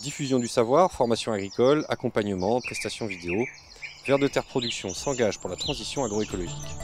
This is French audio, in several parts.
Diffusion du savoir, formation agricole, accompagnement, prestations vidéo. Vers de Terre Production s'engage pour la transition agroécologique.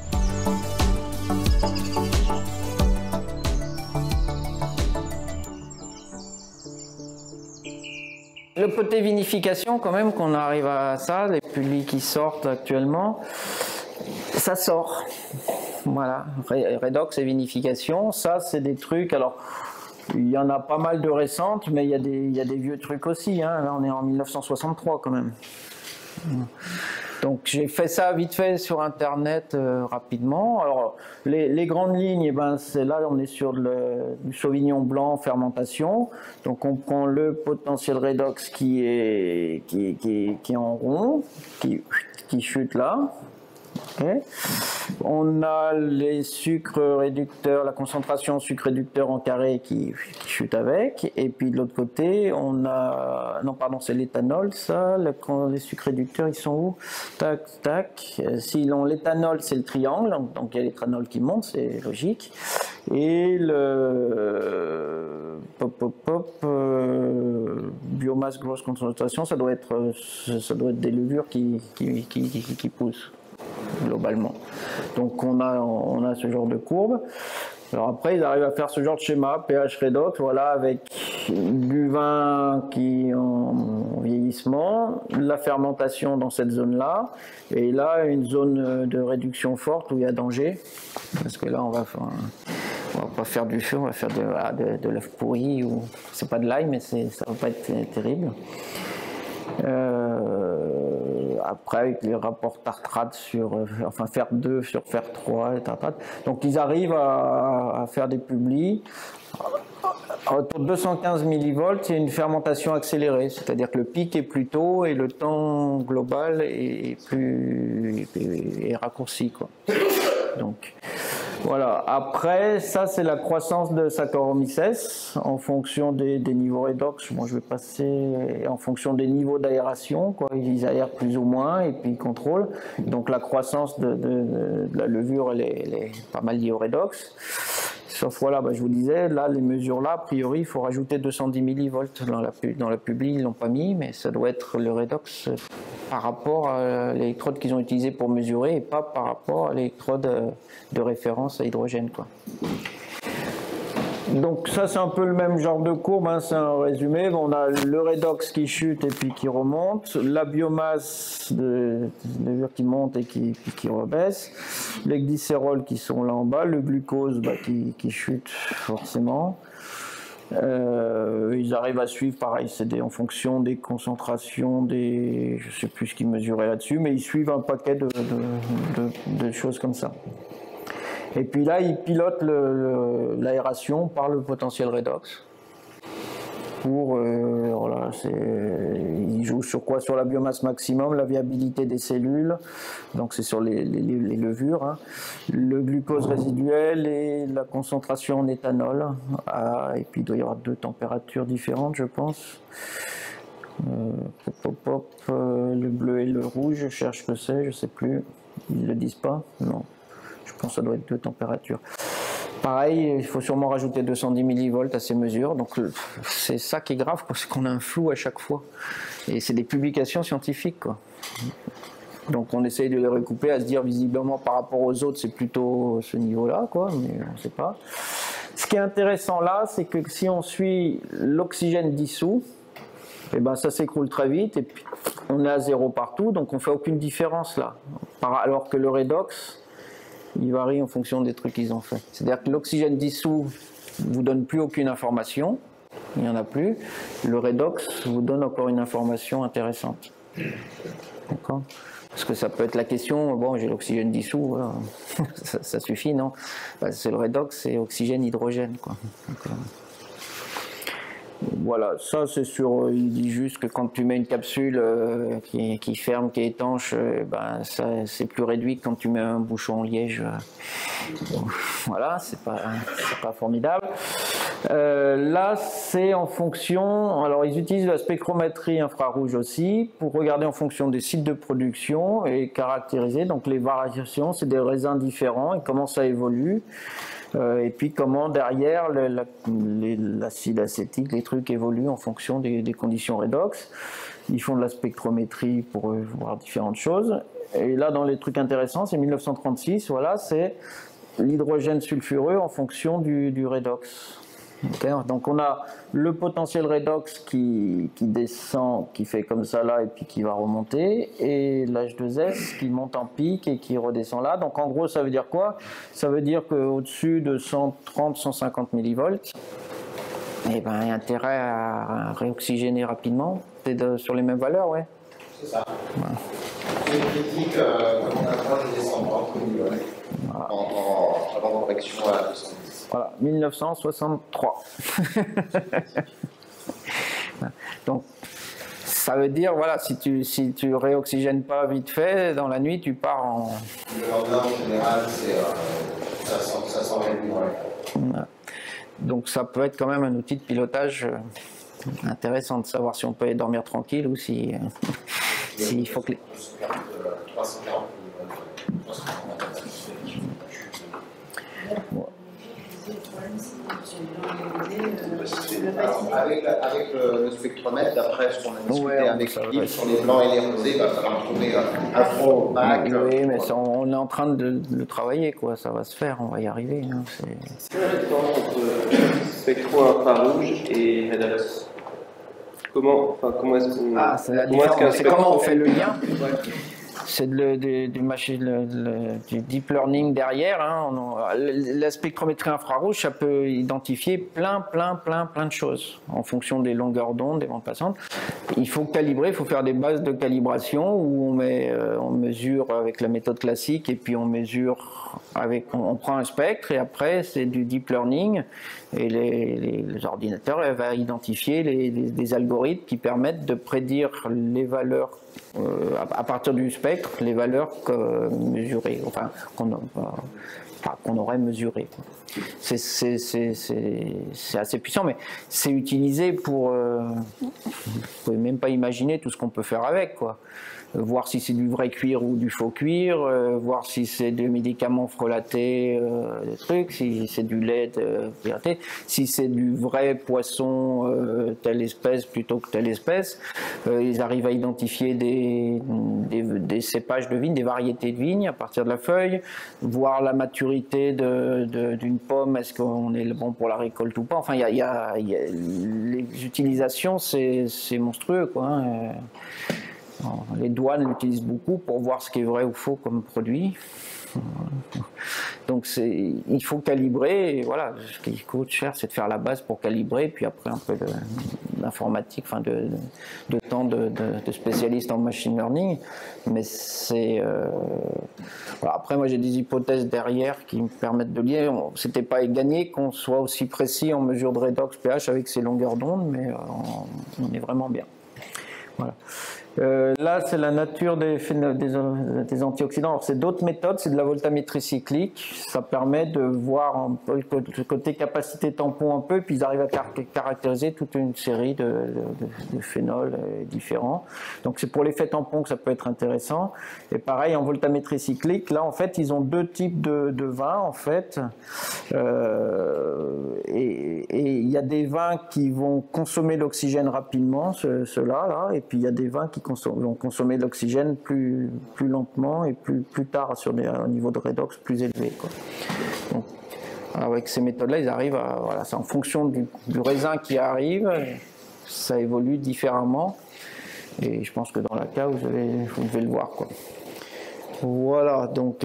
Le côté vinification, quand même, qu'on arrive à ça, les publics qui sortent actuellement, ça sort. Voilà, redox et vinification, ça c'est des trucs, alors il y en a pas mal de récentes, mais il y a des vieux trucs aussi, hein. Là on est en 1963 quand même. Donc j'ai fait ça vite fait sur internet rapidement. Alors les grandes lignes, eh ben, c'est là on est sur du Sauvignon blanc fermentation. Donc on prend le potentiel redox qui est en rond, qui chute là. Okay. On a les sucres réducteurs, la concentration en sucre réducteur en carré qui chute avec, et puis de l'autre côté on a, non pardon c'est l'éthanol, ça, les sucres réducteurs ils sont où? Tac tac, sinon l'éthanol c'est le triangle, donc il y a l'éthanol qui monte, c'est logique, et le biomasse grosse concentration, ça doit être des levures qui poussent globalement. Donc on a ce genre de courbe. Alors après ils arrivent à faire ce genre de schéma, pH redox, voilà, avec du vin qui est en vieillissement, la fermentation dans cette zone-là, et là une zone de réduction forte où il y a danger, parce que là on va pas faire du feu, on va faire de l'œuf pourri, ou c'est pas de l'ail, mais ça va pas être terrible. Après avec les rapports tartrate sur fer 2 sur fer 3 et tartrate. Donc ils arrivent à faire des publis autour de 215 millivolts, c'est une fermentation accélérée, c'est-à-dire que le pic est plus tôt et le temps global est raccourci, quoi. Donc voilà, après ça c'est la croissance de Saccharomyces en fonction des niveaux redox. Moi je vais passer en fonction des niveaux d'aération, quoi. Ils aèrent plus ou moins et puis ils contrôlent. Donc la croissance de la levure elle est pas mal liée au redox. Sauf voilà, je vous disais, là les mesures là, a priori il faut rajouter 210 millivolts dans la publi, ils l'ont pas mis, mais ça doit être le redox par rapport à l'électrode qu'ils ont utilisé pour mesurer et pas par rapport à l'électrode de référence à hydrogène, quoi. Donc ça c'est un peu le même genre de courbe, hein, c'est un résumé. On a le redox qui chute et puis qui remonte, la biomasse de levure qui monte et qui rebaisse, les glycérols qui sont là en bas, le glucose qui chute forcément. Ils arrivent à suivre, pareil, c'est en fonction des concentrations, je sais plus ce qu'ils mesuraient là-dessus, mais ils suivent un paquet de choses comme ça. Et puis là, ils pilotent l'aération par le potentiel redox. Voilà, ils jouent sur quoi? Sur la biomasse maximum, la viabilité des cellules, donc c'est sur les levures, hein. Le glucose résiduel et la concentration en éthanol. Et puis il doit y avoir 2 températures différentes, je pense. Le bleu et le rouge, je cherche ce que c'est, je sais plus. Ils le disent pas? Non. Je pense que ça doit être 2 températures. Pareil, il faut sûrement rajouter 210 millivolts à ces mesures. Donc c'est ça qui est grave, parce qu'on a un flou à chaque fois. Et c'est des publications scientifiques, quoi. Donc on essaye de les recouper, à se dire visiblement par rapport aux autres, c'est plutôt ce niveau-là, quoi, mais on ne sait pas. Ce qui est intéressant là, c'est que si on suit l'oxygène dissous, et ben ça s'écroule très vite et puis on est à 0 partout, donc on ne fait aucune différence là. Alors que le redox, il varie en fonction des trucs qu'ils ont fait. C'est-à-dire que l'oxygène dissous ne vous donne plus aucune information, il n'y en a plus. Le redox vous donne encore une information intéressante. D'accord ? Parce que ça peut être la question, bon, j'ai l'oxygène dissous, voilà. ça suffit, non ? C'est le redox, c'est oxygène-hydrogène, quoi. Donc, voilà, ça c'est sûr, il dit juste que quand tu mets une capsule qui ferme, qui est étanche, ça c'est plus réduit que quand tu mets un bouchon en liège. Voilà, c'est pas formidable. Là, c'est en fonction, alors ils utilisent la spectrométrie infrarouge aussi pour regarder en fonction des sites de production et caractériser donc les variations, c'est des raisins différents et comment ça évolue. Et puis comment derrière l'acide acétique, les trucs évoluent en fonction des conditions redox. Ils font de la spectrométrie pour voir différentes choses. Et là, dans les trucs intéressants, c'est 1936, voilà, c'est l'hydrogène sulfureux en fonction du redox. Okay, donc on a le potentiel redox qui descend, qui fait comme ça là et puis qui va remonter, et l'H2S qui monte en pic et qui redescend là. Donc en gros ça veut dire quoi? Ça veut dire qu'au-dessus de 130-150 millivolts, eh ben, il y a intérêt à réoxygéner rapidement. C'est sur les mêmes valeurs, ouais. C'est ça. Voilà. C'est une critique comme on approche des descendants, voilà. Avant correction à 210. Voilà, 1963. Donc, ça veut dire, voilà, si tu réoxygènes pas vite fait, dans la nuit, tu pars en... Le lendemain, en général, ça s'en réduit. Voilà. Donc, ça peut être quand même un outil de pilotage intéressant de savoir si on peut dormir tranquille ou si il faut que... 340. Avec le spectromètre, d'après ce qu'on a discuté avec Philippe sur les blancs et les rosés, ça va retrouver un front opaque. Oui, mais ça, on est en train de le travailler, quoi. Ça va se faire, on va y arriver. Hein. C'est quoi la différence entre spectro-infrarouge et redox? Comment est-ce qu'on... Ah, c'est la différence. C'est comment on fait le lien. C'est du deep learning derrière. Hein. La spectrométrie infrarouge, ça peut identifier plein de choses en fonction des longueurs d'onde, des bandes passantes. Il faut calibrer, il faut faire des bases de calibration où on mesure avec la méthode classique et puis on mesure on prend un spectre et après c'est du deep learning et les ordinateurs vont identifier des algorithmes qui permettent de prédire les valeurs à partir du spectre, les valeurs mesurées, enfin qu'on aurait mesurées. C'est assez puissant, mais c'est utilisé pour... vous pouvez même pas imaginer tout ce qu'on peut faire avec, quoi. Voir si c'est du vrai cuir ou du faux cuir, voir si c'est des médicaments frelatés, des trucs, si c'est du lait piraté, si c'est du vrai poisson telle espèce plutôt que telle espèce. Ils arrivent à identifier des cépages de vigne, des variétés de vigne à partir de la feuille, voir la maturité d'une pomme, est-ce qu'on est bon pour la récolte ou pas. Enfin, les utilisations, c'est monstrueux, quoi. Hein. Les douanes l'utilisent beaucoup pour voir ce qui est vrai ou faux comme produit. Donc il faut calibrer, et voilà, ce qui coûte cher, c'est de faire la base pour calibrer, puis après un peu d'informatique, enfin de temps de spécialistes en machine learning. Mais c'est... voilà. Après, moi j'ai des hypothèses derrière qui me permettent de lier. C'était pas gagné qu'on soit aussi précis en mesure de redox pH avec ces longueurs d'onde, mais on est vraiment bien. Voilà. Là, c'est la nature des antioxydants. Alors, c'est d'autres méthodes, c'est de la voltammétrie cyclique. Ça permet de voir un peu le côté capacité tampon un peu, puis ils arrivent à caractériser toute une série de phénols différents. Donc, c'est pour l'effet tampon que ça peut être intéressant. Et pareil, en voltammétrie cyclique, là, en fait, ils ont deux types de vins, en fait. Et il y a des vins qui vont consommer l'oxygène rapidement, ceux-là, là, et puis il y a des vins qui vont consommer de l'oxygène plus lentement et plus tard sur un niveau de redox plus élevé, quoi. Donc, avec ces méthodes-là, ils arrivent à... Voilà, c'est en fonction du raisin qui arrive, ça évolue différemment. Et je pense que dans la cas, vous devez le voir, quoi. Voilà, donc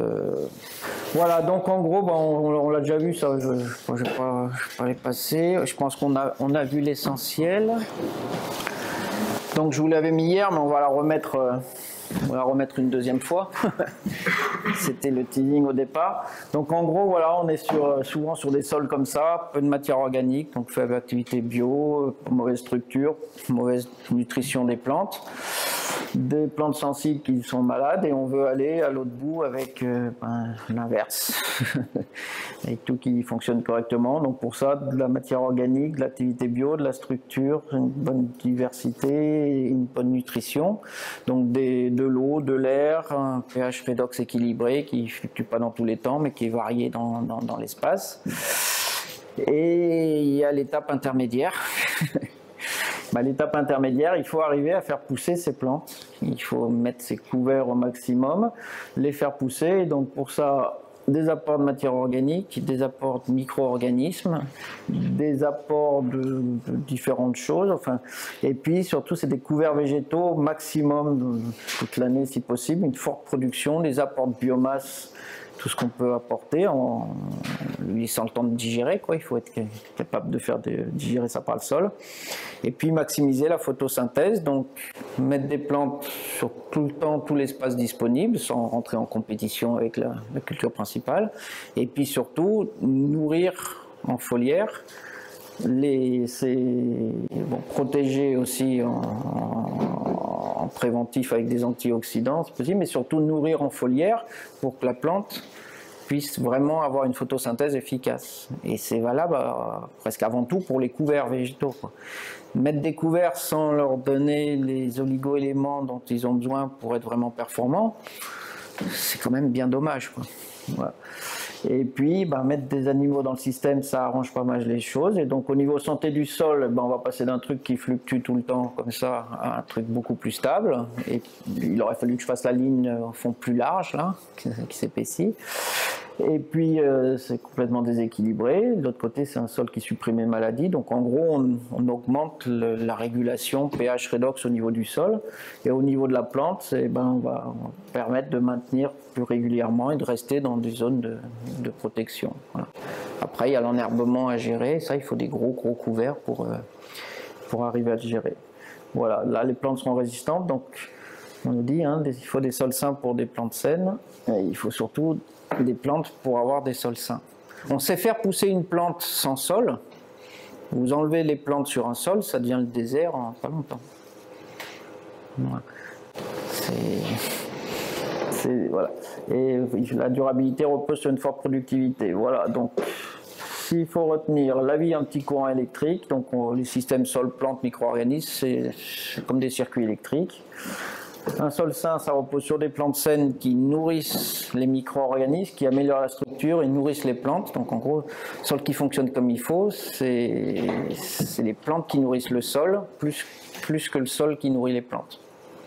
en gros, on l'a déjà vu, ça, je vais pas les passer. Je pense qu'on a vu l'essentiel. Donc je vous l'avais mis hier, mais on va la remettre une deuxième fois. C'était le teasing au départ. Donc en gros, voilà, on est souvent sur des sols comme ça, peu de matière organique, donc faible activité bio, mauvaise structure, mauvaise nutrition des plantes. des plantes sensibles qui sont malades et on veut aller à l'autre bout avec l'inverse, avec tout qui fonctionne correctement. Donc pour ça, de la matière organique, de l'activité bio, de la structure, une bonne diversité, une bonne nutrition. Donc de l'eau, de l'air, un pH redox équilibré qui ne fluctue pas dans tous les temps mais qui est varié dans l'espace. Et il y a l'étape intermédiaire. L'étape intermédiaire, il faut arriver à faire pousser ces plantes. Il faut mettre ces couverts au maximum, les faire pousser. Et donc pour ça, des apports de matière organique, des apports de micro-organismes, des apports de différentes choses. Enfin, et puis surtout, c'est des couverts végétaux maximum toute l'année si possible, une forte production, des apports de biomasse, tout ce qu'on peut apporter en lui laissant le temps de digérer, quoi. Il faut être capable de faire digérer ça par le sol. Et puis maximiser la photosynthèse, donc mettre des plantes sur tout le temps, tout l'espace disponible, sans rentrer en compétition avec la culture principale. Et puis surtout, nourrir en foliaire, protéger aussi en préventif avec des antioxydants, c'est possible, mais surtout nourrir en foliaire pour que la plante puisse vraiment avoir une photosynthèse efficace. Et c'est valable presque avant tout pour les couverts végétaux, quoi. Mettre des couverts sans leur donner les oligo-éléments dont ils ont besoin pour être vraiment performants, c'est quand même bien dommage, quoi. Voilà. Et puis, mettre des animaux dans le système, ça arrange pas mal les choses. Et donc, au niveau santé du sol, on va passer d'un truc qui fluctue tout le temps, comme ça, à un truc beaucoup plus stable. Et il aurait fallu que je fasse la ligne au fond plus large, là, qui s'épaissit. Et puis, c'est complètement déséquilibré. De l'autre côté, c'est un sol qui supprime les maladies. Donc, en gros, on augmente la régulation pH redox au niveau du sol. Et au niveau de la plante, on va permettre de maintenir plus régulièrement et de rester dans des zones de protection. Voilà. Après, il y a l'enherbement à gérer. Ça, il faut des gros couverts pour arriver à le gérer. Voilà, là, les plantes sont résistantes. Donc, on nous dit, il faut des sols sains pour des plantes saines. Et il faut surtout des plantes pour avoir des sols sains. On sait faire pousser une plante sans sol. Vous enlevez les plantes sur un sol, ça devient le désert en pas longtemps. Voilà. Voilà. Et la durabilité repose sur une forte productivité. Voilà. Donc, s'il faut retenir la vie un petit courant électrique, donc les systèmes sol-plante micro-organismes, c'est comme des circuits électriques. Un sol sain, ça repose sur des plantes saines qui nourrissent les micro-organismes, qui améliorent la structure et nourrissent les plantes. Donc en gros, sol qui fonctionne comme il faut, c'est les plantes qui nourrissent le sol, plus que le sol qui nourrit les plantes.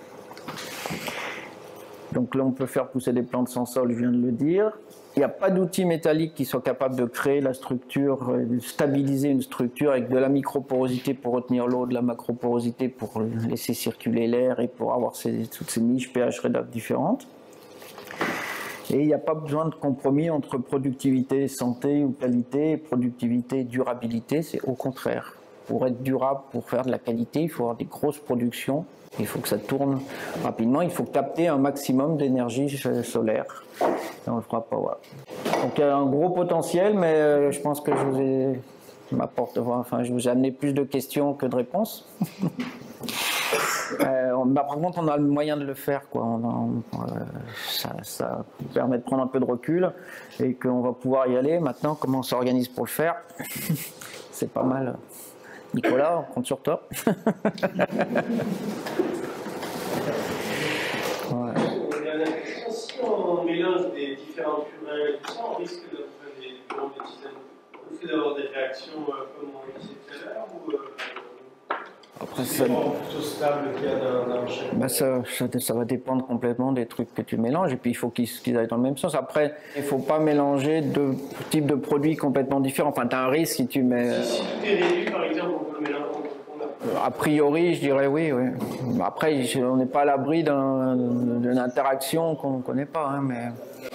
Donc là, on peut faire pousser des plantes sans sol, je viens de le dire. Il n'y a pas d'outil métallique qui soit capable de créer la structure, de stabiliser une structure avec de la microporosité pour retenir l'eau, de la macroporosité pour laisser circuler l'air et pour avoir toutes ces niches pH redox différentes. Et il n'y a pas besoin de compromis entre productivité, santé ou qualité, productivité, durabilité, c'est au contraire. Pour être durable, pour faire de la qualité, il faut avoir des grosses productions. Il faut que ça tourne rapidement, il faut capter un maximum d'énergie solaire. Et on ne le fera pas. Voilà. Donc il y a un gros potentiel, mais je pense que je vous ai amené plus de questions que de réponses. Par contre, on a le moyen de le faire, quoi. Ça permet de prendre un peu de recul et qu'on va pouvoir y aller. Maintenant, comment on s'organise pour le faire? C'est pas mal. Nicolas, on compte sur toi. Ouais. Si on mélange des différents purins et tout ça, on risque d'avoir des réactions comme on disait tout à l'heure ou après, c'est plutôt stable qu'il y a dans chaque... ça va dépendre complètement des trucs que tu mélanges et puis il faut qu'ils aillent dans le même sens. Après, il ne faut pas mélanger deux types de produits complètement différents. Enfin, tu as un risque si tu mets... Si tout est réduit, par exemple, on peut mélanger... A priori, je dirais oui. Après, on n'est pas à l'abri d'une interaction qu'on ne connaît pas. Hein, mais...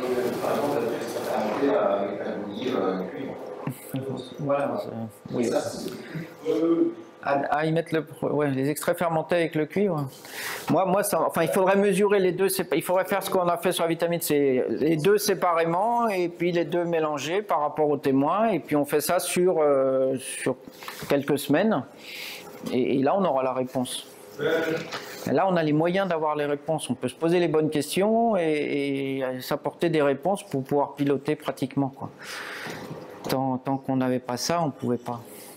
Voilà. Oui. À y mettre les extraits fermentés avec le cuivre. Moi, il faudrait mesurer les deux. Il faudrait faire ce qu'on a fait sur la vitamine C, les deux séparément et puis les deux mélangés par rapport aux témoins. Et puis on fait ça sur quelques semaines. Et là, on aura la réponse. Et là, on a les moyens d'avoir les réponses. On peut se poser les bonnes questions et s'apporter des réponses pour pouvoir piloter pratiquement, quoi. Tant qu'on n'avait pas ça, on ne pouvait pas.